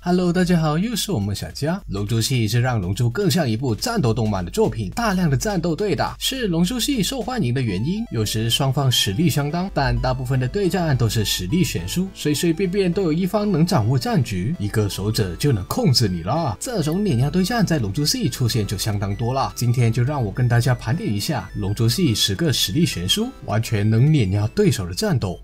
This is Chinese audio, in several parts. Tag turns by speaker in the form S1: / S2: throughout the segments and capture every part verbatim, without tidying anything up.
S1: Hello， 大家好，又是我们小佳。龙珠系是让龙珠更像一部战斗动漫的作品，大量的战斗对打是龙珠系受欢迎的原因。有时双方实力相当，但大部分的对战都是实力悬殊，随随便便都有一方能掌握战局，一个守者就能控制你啦。这种碾压对战在龙珠系出现就相当多啦。今天就让我跟大家盘点一下龙珠系十个实力悬殊、完全能碾压对手的战斗。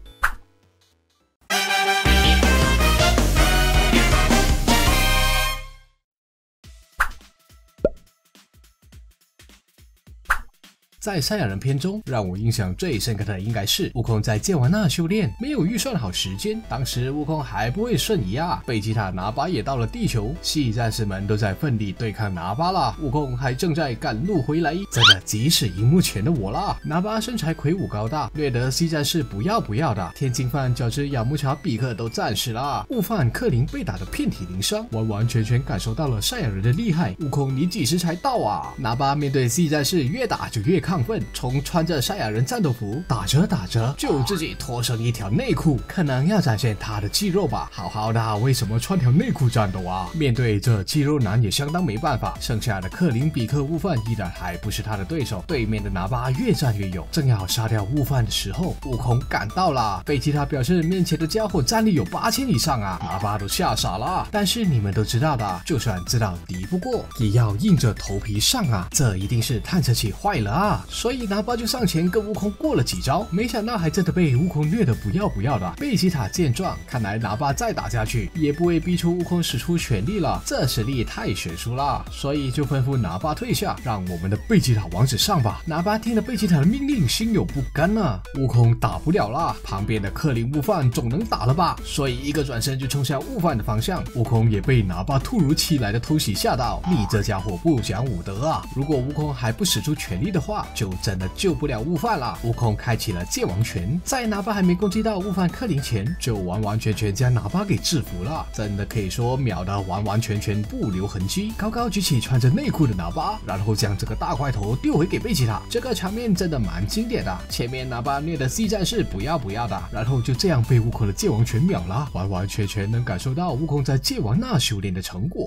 S1: 在赛亚人篇中，让我印象最深刻的应该是悟空在界王那修炼，没有预算好时间。当时悟空还不会瞬移啊，贝吉塔、拿巴也到了地球，系战士们都在奋力对抗拿巴啦。悟空还正在赶路回来，真的急死荧幕前的我啦。拿巴身材魁梧高大，掠得系战士不要不要的。天津饭、饺子、雅木茶、比克都战死啦。悟饭、克林被打得遍体鳞伤，完完全全感受到了赛亚人的厉害。悟空，你几时才到啊？拿巴面对系战士越打就越亢奋，从穿着赛亚人战斗服打着打着就自己脱成一条内裤，可能要展现他的肌肉吧。好好的，为什么穿条内裤战斗啊？面对这肌肉男也相当没办法，剩下的克林、比克、悟饭依然还不是他的对手。对面的拿巴越战越勇，正要杀掉悟饭的时候，悟空赶到了。贝吉塔表示面前的家伙战力有八千以上啊，拿巴都吓傻了。但是你们都知道的，就算知道敌不过，也要硬着头皮上啊，这一定是探测器坏了啊。所以拿巴就上前跟悟空过了几招，没想到还真的被悟空虐得不要不要的。贝吉塔见状，看来拿巴再打下去也不会逼出悟空使出全力了，这实力太悬殊了，所以就吩咐拿巴退下，让我们的贝吉塔王子上吧。拿巴听了贝吉塔的命令，心有不甘啊。悟空打不了了，旁边的克林、悟饭总能打了吧，所以一个转身就冲向悟饭的方向。悟空也被拿巴突如其来的偷袭吓到，你这家伙不讲武德啊！如果悟空还不使出全力的话，就真的救不了悟饭了。悟空开启了界王拳，在拿巴还没攻击到悟饭克林前，就完完全全将拿巴给制服了，真的可以说秒得完完全全不留痕迹。高高举起穿着内裤的拿巴，然后将这个大块头丢回给贝吉塔，这个场面真的蛮经典的。前面拿巴虐的系战士不要不要的，然后就这样被悟空的界王拳秒了，完完全全能感受到悟空在界王那修炼的成果。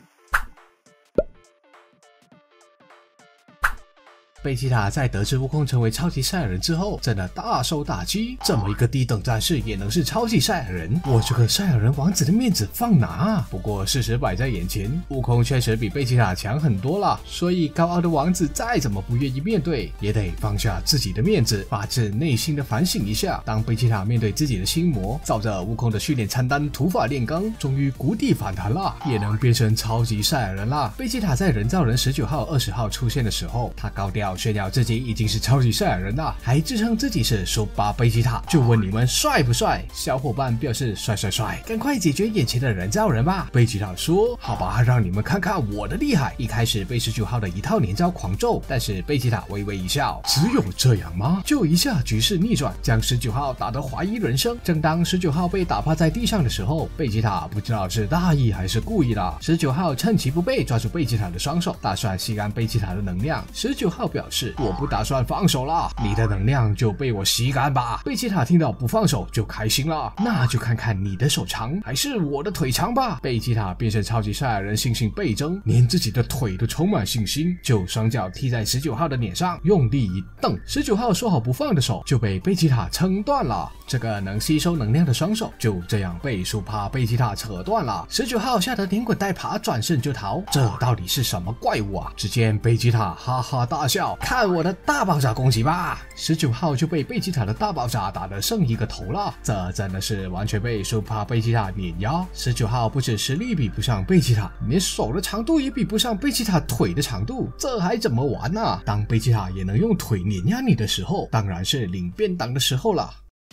S1: 贝吉塔在得知悟空成为超级赛亚人之后，真的大受打击。这么一个低等战士也能是超级赛亚人，我这个赛亚人王子的面子放哪啊？不过事实摆在眼前，悟空确实比贝吉塔强很多了，所以高傲的王子再怎么不愿意面对，也得放下自己的面子，发自内心的反省一下。当贝吉塔面对自己的心魔，照着悟空的训练餐单土法炼钢，终于谷底反弹了，也能变成超级赛亚人啦。贝吉塔在人造人十九号、二十号出现的时候，他高调炫耀自己已经是超级赛亚人了，还自称自己是苏巴贝吉塔，就问你们帅不帅？小伙伴表示帅帅帅，赶快解决眼前的人造人吧。贝吉塔说好吧，让你们看看我的厉害。一开始被十九号的一套连招狂揍，但是贝吉塔微微一笑，只有这样吗？就一下局势逆转，将十九号打得怀疑人生。正当十九号被打趴在地上的时候，贝吉塔不知道是大意还是故意的，十九号趁其不备抓住贝吉塔的双手，打算吸干贝吉塔的能量。十九号表示我不打算放手了，你的能量就被我吸干吧。贝吉塔听到不放手就开心了，那就看看你的手长还是我的腿长吧。贝吉塔变成超级赛亚人，信心倍增，连自己的腿都充满信心，就双脚踢在十九号的脸上，用力一蹬，十九号说好不放的手就被贝吉塔撑断了。这个能吸收能量的双手就这样被苏帕贝吉塔扯断了。十九号吓得连滚带爬，转身就逃。这到底是什么怪物啊？只见贝吉塔哈哈大笑，看我的大爆炸攻击吧！十九号就被贝吉塔的大爆炸打得剩一个头了，这真的是完全被苏帕贝吉塔碾压。十九号不止实力比不上贝吉塔，连手的长度也比不上贝吉塔腿的长度，这还怎么玩啊？当贝吉塔也能用腿碾压你的时候，当然是领便当的时候了。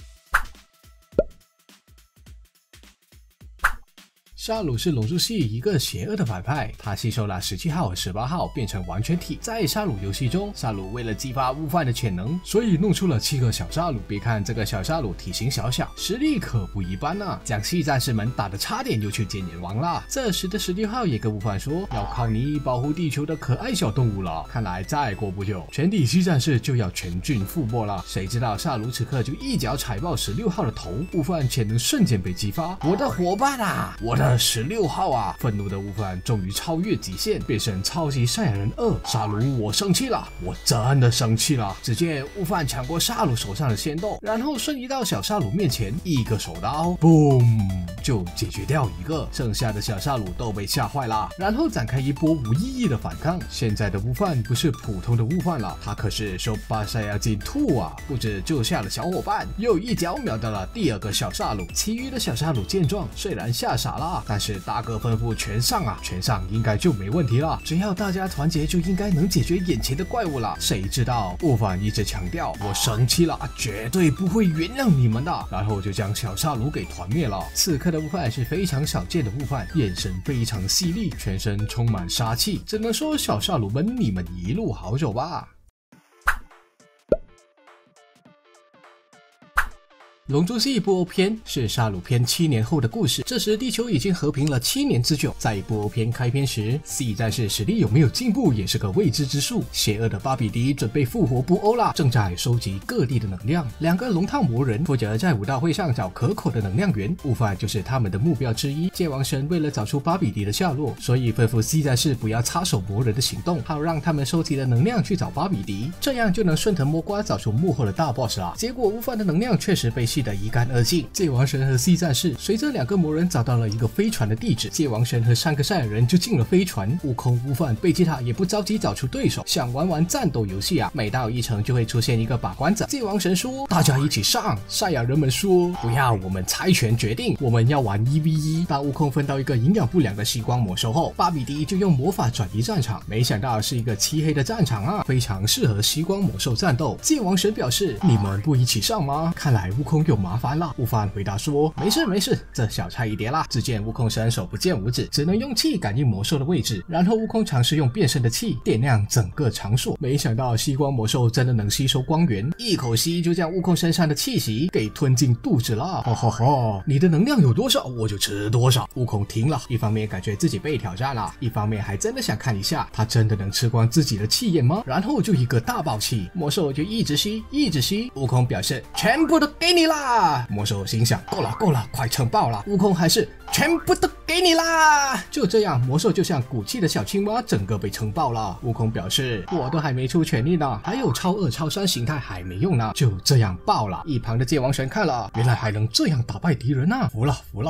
S1: 沙鲁是龙珠系一个邪恶的反派，他吸收了十七号和十八号变成完全体。在沙鲁游戏中，沙鲁为了激发悟饭的潜能，所以弄出了七个小沙鲁。别看这个小沙鲁体型小小，实力可不一般啊，将系战士们打得差点就去见阎王了。这时的十六号也跟悟饭说，要靠你保护地球的可爱小动物了。看来再过不久，全体系战士就要全军覆没了。谁知道沙鲁此刻就一脚踩爆十六号的头，悟饭潜能瞬间被激发。我的伙伴啊，我的了十六号啊！愤怒的悟饭终于超越极限，变成超级赛亚人二。沙鲁，我生气了，我真的生气了！只见悟饭抢过沙鲁手上的仙豆，然后瞬移到小沙鲁面前，一个手刀 ，boom 就解决掉一个，剩下的小沙鲁都被吓坏了，然后展开一波无意义的反抗。现在的悟饭不是普通的悟饭了，他可是手把赛亚金兔啊！不止救下了小伙伴，又一脚秒到了第二个小沙鲁。其余的小沙鲁见状，虽然吓傻了，但是大哥吩咐全上啊，全上应该就没问题了。只要大家团结，就应该能解决眼前的怪物了。谁知道悟饭一直强调我生气了，绝对不会原谅你们的，然后就将小沙鲁给团灭了。此刻的悟饭是非常少见的悟饭，眼神非常犀利，全身充满杀气，只能说小沙鲁们，你们一路好走吧。龙珠系布欧篇是沙鲁篇七年后的故事，这时地球已经和平了七年之久。在布欧篇开篇时 ，C 战士实力有没有进步也是个未知之数。邪恶的巴比迪准备复活布欧啦，正在收集各地的能量。两个龙套魔人负责在武道会上找可口的能量源，悟饭就是他们的目标之一。界王神为了找出巴比迪的下落，所以吩咐 C 战士不要插手魔人的行动，好让他们收集的能量去找巴比迪，这样就能顺藤摸瓜找出幕后的大 boss 啦。结果悟饭的能量确实被吸得一干二净。界王神和 C 战士随着两个魔人找到了一个飞船的地址，界王神和三个赛亚人就进了飞船。悟空、悟饭、贝吉塔也不着急找出对手，想玩玩战斗游戏啊，每到一城就会出现一个把关者。界王神说大家一起上，赛亚人们说不要，我们猜拳决定，我们要玩一 v 一。当悟空分到一个营养不良的吸光魔兽后，巴比迪就用魔法转移战场，没想到是一个漆黑的战场啊，非常适合吸光魔兽战斗。界王神表示你们不一起上吗？看来悟空有麻烦了。悟饭回答说没事没事，这小菜一碟啦。只见悟空伸手不见五指，只能用气感应魔兽的位置，然后悟空尝试用变身的气点亮整个场所，没想到吸光魔兽真的能吸收光源，一口吸就将悟空身上的气息给吞进肚子了。哈哈哈，你的能量有多少我就吃多少。悟空听了，一方面感觉自己被挑战了，一方面还真的想看一下他真的能吃光自己的气焰吗？然后就一个大爆气，魔兽就一直吸一直吸。悟空表示全部都给你啦，魔兽心想够了够了，快撑爆了。悟空还是全部都给你啦。就这样，魔兽就像鼓气的小青蛙，整个被撑爆了。悟空表示我都还没出全力呢，还有超二超三形态还没用呢，就这样爆了。一旁的界王神看了，原来还能这样打败敌人啊，服了服了。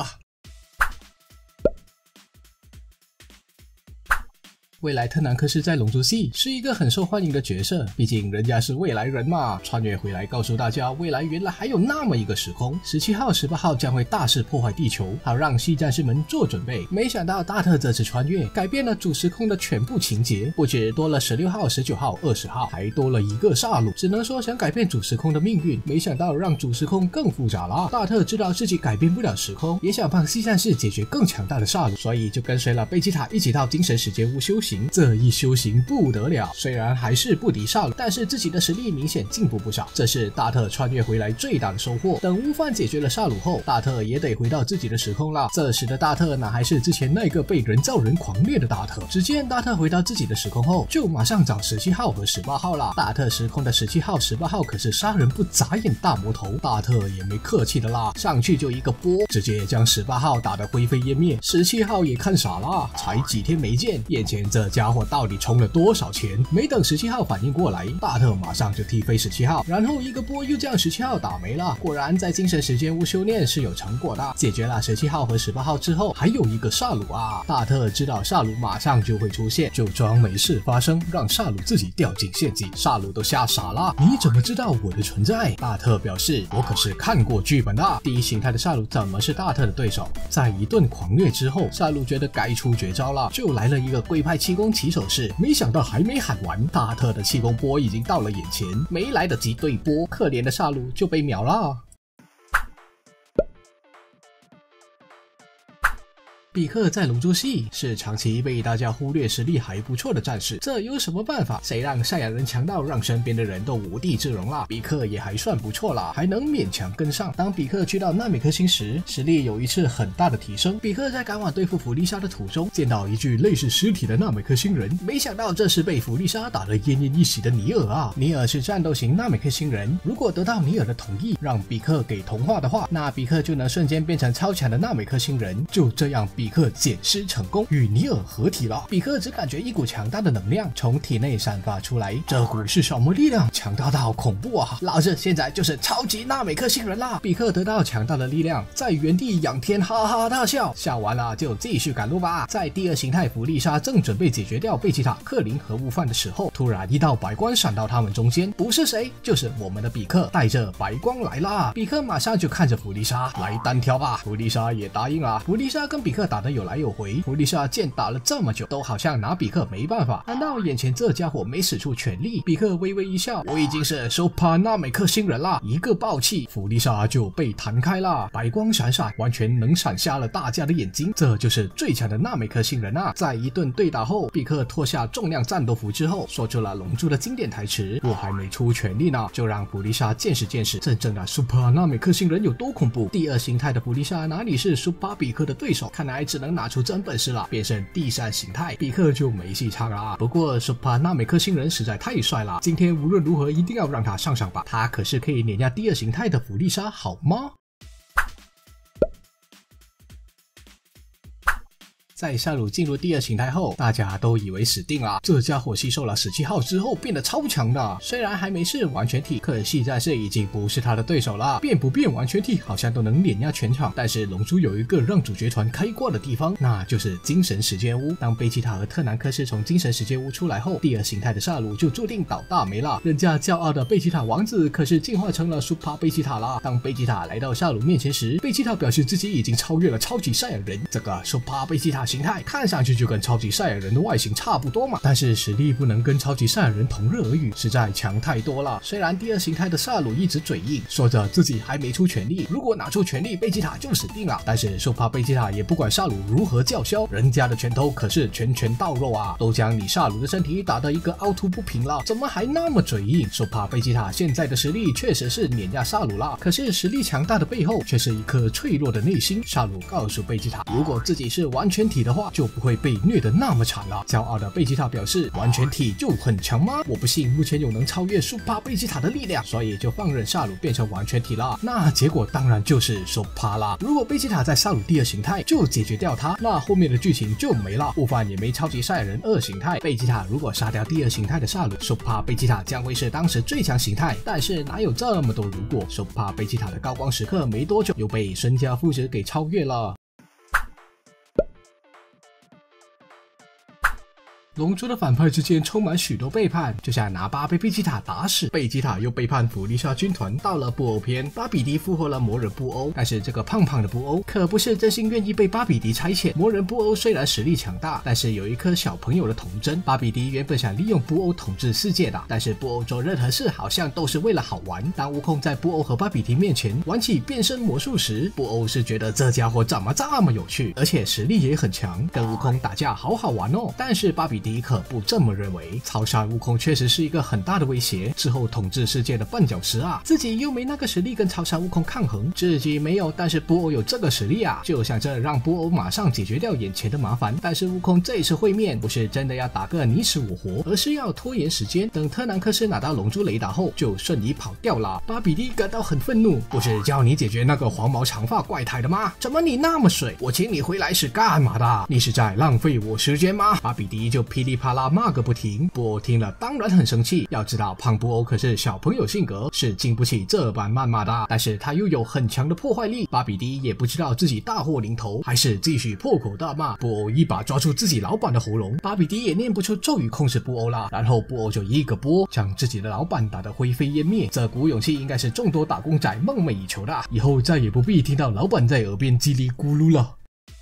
S1: 未来特南克斯在龙珠系是一个很受欢迎的角色，毕竟人家是未来人嘛。穿越回来告诉大家，未来原来还有那么一个时空，十七号、十八号将会大肆破坏地球，好让系战士们做准备。没想到大特这次穿越改变了主时空的全部情节，不止多了十六号、十九号、二十号，还多了一个煞戮。只能说想改变主时空的命运，没想到让主时空更复杂了。大特知道自己改变不了时空，也想帮系战士解决更强大的煞戮，所以就跟随了贝吉塔一起到精神世界屋修行。这一修行不得了，虽然还是不敌煞戮，但是自己的实力明显进步不少，这是大特穿越回来最大的收获。等悟饭解决了煞戮后，大特也得回到自己的时空了。这时的大特哪还是之前那个被人造人狂猎的大特？只见大特回到自己的时空后，就马上找十七号和十八号了。大特时空的十七号、十八号可是杀人不眨眼大魔头，大特也没客气的啦，上去就一个波，直接将十八号打得灰飞烟灭。十七号也看傻了，才几天没见，眼前这家伙到底充了多少钱？没等十七号反应过来，大特马上就踢飞十七号，然后一个波又将十七号打没了。果然在精神时间屋修炼是有成果的，解决了十七号和十八号之后，还有一个煞戮啊！大特知道煞戮马上就会出现，就装没事发生，让煞戮自己掉进陷阱。煞戮都吓傻了，你怎么知道我的存在？大特表示我可是看过剧本的，第一形态的煞戮怎么是大特的对手？在一顿狂虐之后，煞戮觉得该出绝招了，就来了一个龟派气功起手式，没想到还没喊完，大特的气功波已经到了眼前，没来得及对波，可怜的煞戮就被秒了。比克在龙珠系是长期被大家忽略实力还不错的战士，这有什么办法？谁让赛亚人强到让身边的人都无地自容了？比克也还算不错啦，还能勉强跟上。当比克去到纳美克星时，实力有一次很大的提升。比克在赶往对付弗利莎的途中，见到一具类似尸体的纳美克星人，没想到这是被弗利莎打得奄奄一息的尼尔啊！尼尔是战斗型纳美克星人，如果得到尼尔的同意，让比克给同化的话，那比克就能瞬间变成超强的纳美克星人。就这样，比比克捡尸成功，与尼尔合体了。比克只感觉一股强大的能量从体内散发出来，这股是什么力量？强大到恐怖啊！老子现在就是超级纳美克星人啦！比克得到强大的力量，在原地仰天哈哈大笑，笑完了就继续赶路吧。在第二形态弗利莎正准备解决掉贝吉塔、克林和悟饭的时候，突然一道白光闪到他们中间，不是谁，就是我们的比克带着白光来啦！比克马上就看着弗利莎来单挑吧，弗利莎也答应了。弗利莎跟比克打得有来有回，弗利莎见打了这么久，都好像拿比克没办法，难道眼前这家伙没使出全力？比克微微一笑，我已经是 Super 纳美克星人啦！一个爆气，弗利莎就被弹开了，白光闪闪，完全能闪瞎了大家的眼睛，这就是最强的纳美克星人啊！在一顿对打后，比克脱下重量战斗服之后，说出了龙珠的经典台词：我还没出全力呢，就让弗利莎见识见识真正的 Super 纳美克星人有多恐怖。第二形态的弗利莎哪里是 Super 比克的对手，看来只能拿出真本事了，变成第三形态，比克就没戏唱了。不过 Super 纳美克星人实在太帅了，今天无论如何一定要让他上上吧，他可是可以碾压第二形态的弗利莎，好吗？在夏鲁进入第二形态后，大家都以为死定了。这家伙吸收了十七号之后变得超强的，虽然还没是完全体，可惜在是已经不是他的对手了。变不变完全体好像都能碾压全场，但是龙珠有一个让主角团开挂的地方，那就是精神时间屋。当贝吉塔和特南克斯从精神时间屋出来后，第二形态的夏鲁就注定倒大霉了。人家骄傲的贝吉塔王子可是进化成了 Super 贝吉塔啦。当贝吉塔来到夏鲁面前时，贝吉塔表示自己已经超越了超级赛亚人，这个 Super 贝吉塔形态看上去就跟超级赛亚人的外形差不多嘛，但是实力不能跟超级赛亚人同日而语，实在强太多了。虽然第二形态的萨鲁一直嘴硬，说着自己还没出全力，如果拿出全力贝吉塔就死定了，但是受怕贝吉塔也不管萨鲁如何叫嚣，人家的拳头可是拳拳到肉啊，都将你萨鲁的身体打得一个凹凸不平了，怎么还那么嘴硬？受怕贝吉塔现在的实力确实是碾压萨鲁了，可是实力强大的背后却是一颗脆弱的内心。萨鲁告诉贝吉塔，如果自己是完全体的话，就不会被虐得那么惨了。骄傲的贝吉塔表示，完全体就很强吗？我不信目前有能超越Super贝吉塔的力量，所以就放任萨鲁变成完全体了。那结果当然就是 Super 啦。如果贝吉塔在萨鲁第二形态就解决掉他，那后面的剧情就没了。悟饭也没超级赛亚人二形态，贝吉塔如果杀掉第二形态的萨鲁， Super 贝吉塔将会是当时最强形态。但是哪有这么多如果？ Super 贝吉塔的高光时刻没多久又被孙家父子给超越了。龙珠的反派之间充满许多背叛，就像拿巴被贝吉塔打死，贝吉塔又背叛弗利萨军团。到了布欧篇，巴比迪复活了魔人布欧，但是这个胖胖的布欧可不是真心愿意被巴比迪差遣。魔人布欧虽然实力强大，但是有一颗小朋友的童真。巴比迪原本想利用布欧统治世界的，但是布欧做任何事好像都是为了好玩。当悟空在布欧和巴比迪面前玩起变身魔术时，布欧是觉得这家伙怎么这么有趣，而且实力也很强，跟悟空打架好好玩哦。但是巴比迪可不这么认为，超杀悟空确实是一个很大的威胁，之后统治世界的绊脚石啊，自己又没那个实力跟超杀悟空抗衡，自己没有，但是布欧有这个实力啊，就想着让布欧马上解决掉眼前的麻烦。但是悟空这一次会面不是真的要打个你死我活，而是要拖延时间，等特南克斯拿到龙珠雷达后就瞬移跑掉了。巴比迪感到很愤怒，不是叫你解决那个黄毛长发怪胎的吗？怎么你那么水？我请你回来是干嘛的？你是在浪费我时间吗？巴比迪就噼里啪啦骂个不停。布欧听了当然很生气，要知道胖布欧可是小朋友性格，是经不起这般谩骂的，但是他又有很强的破坏力，巴比迪也不知道自己大祸临头，还是继续破口大骂。布欧一把抓住自己老板的喉咙，巴比迪也念不出咒语控制布欧了，然后布欧就一个波将自己的老板打得灰飞烟灭。这股勇气应该是众多打工仔梦寐以求的，以后再也不必听到老板在耳边叽里咕噜了。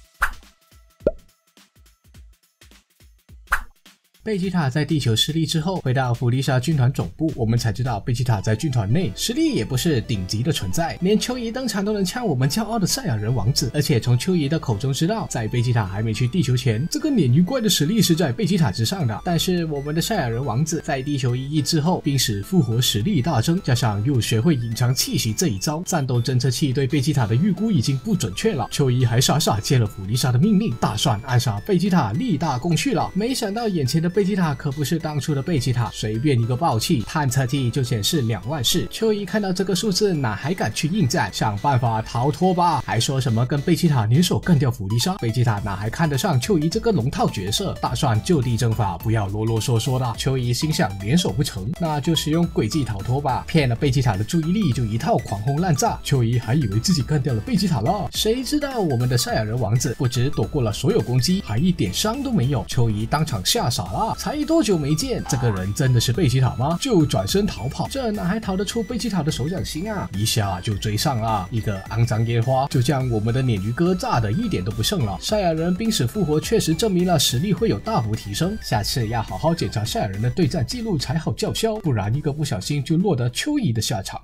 S1: 贝吉塔在地球失利之后回到弗利萨军团总部，我们才知道贝吉塔在军团内实力也不是顶级的存在，连秋怡登场都能呛我们骄傲的赛亚人王子。而且从秋怡的口中知道，在贝吉塔还没去地球前，这个鲶鱼怪的实力是在贝吉塔之上的。但是我们的赛亚人王子在地球一役之后濒死复活，实力大增，加上又学会隐藏气息这一招，战斗侦测器对贝吉塔的预估已经不准确了。秋怡还傻傻接了弗利萨的命令，打算暗杀贝吉塔立大功去了。没想到眼前的贝吉塔可不是当初的贝吉塔，随便一个爆气，探测器就显示两万四。秋怡看到这个数字，哪还敢去应战？想办法逃脱吧！还说什么跟贝吉塔联手干掉弗利莎？贝吉塔哪还看得上秋怡这个龙套角色？打算就地正法，不要啰啰嗦嗦的。秋怡心想联手不成，那就使用诡计逃脱吧。骗了贝吉塔的注意力，就一套狂轰滥炸。秋怡还以为自己干掉了贝吉塔了，谁知道我们的赛亚人王子不止躲过了所有攻击，还一点伤都没有。秋怡当场吓傻了，才多久没见，这个人真的是贝吉塔吗？就转身逃跑，这哪还逃得出贝吉塔的手掌心啊？一下就追上了，一个肮脏烟花就将我们的鲶鱼哥炸得一点都不剩了。赛亚人濒死复活确实证明了实力会有大幅提升，下次要好好检查赛亚人的对战记录才好叫嚣，不然一个不小心就落得秋怡的下场。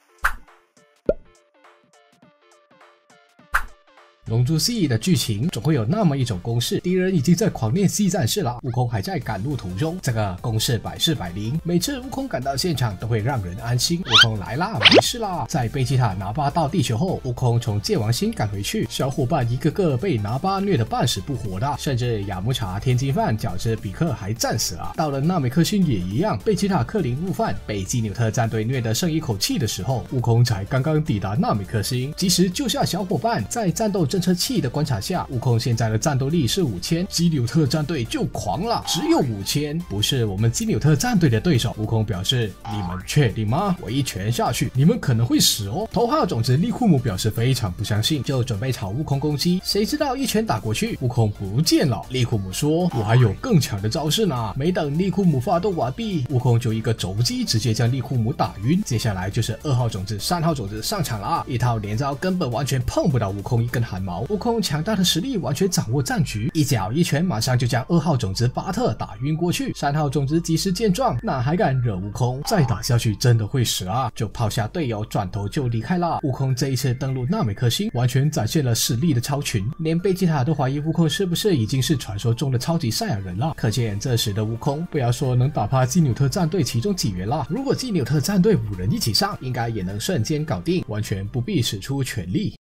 S1: 龙珠 C 的剧情总会有那么一种公式，敌人已经在狂练 C 战士了，悟空还在赶路途中。这个公式百试百灵，每次悟空赶到现场都会让人安心。悟空来啦，没事啦。在贝吉塔拿巴到地球后，悟空从界王星赶回去，小伙伴一个个被拿巴虐得半死不活的，甚至雅木茶、天津饭、饺子、比克还战死了。到了纳美克星也一样，贝吉塔克林悟饭被基纽特战队虐得剩一口气的时候，悟空才刚刚抵达纳美克星，及时救下小伙伴。在战斗侦测器的观察下，悟空现在的战斗力是五千，基纽特战队就狂了，只有五千，不是我们基纽特战队的对手。悟空表示：“你们确定吗？我一拳下去，你们可能会死哦。”头号种子利库姆表示非常不相信，就准备朝悟空攻击，谁知道一拳打过去，悟空不见了。利库姆说：“我还有更强的招式呢！”没等利库姆发动完毕，悟空就一个肘击直接将利库姆打晕。接下来就是二号种子、三号种子上场了，一套连招根本完全碰不到悟空一根汗毛。悟空强大的实力完全掌握战局，一脚一拳马上就将二号种子巴特打晕过去。三号种子及时见状，哪还敢惹悟空？再打下去真的会死啊！就抛下队友，转头就离开了。悟空这一次登陆纳美克星，完全展现了实力的超群，连贝吉塔都怀疑悟空是不是已经是传说中的超级赛亚人了。可见这时的悟空，不要说能打趴基纽特战队其中几员了，如果基纽特战队五人一起上，应该也能瞬间搞定，完全不必使出全力。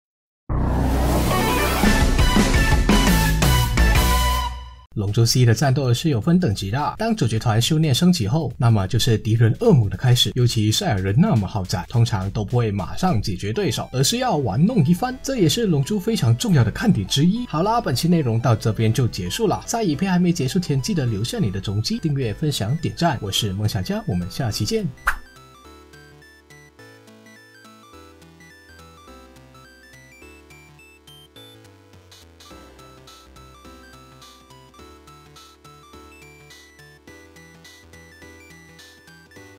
S1: 龙珠 C 的战斗是有分等级的，当主角团修炼升级后，那么就是敌人恶魔的开始。尤其赛亚人那么好战，通常都不会马上解决对手，而是要玩弄一番，这也是龙珠非常重要的看点之一。好啦，本期内容到这边就结束了，在影片还没结束前，记得留下你的踪迹，订阅、分享、点赞。我是梦想家，我们下期见。